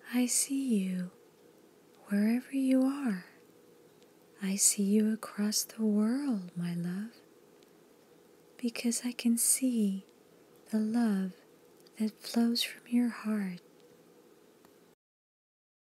I see you wherever you are. I see you across the world, my love, because I can see the love that flows from your heart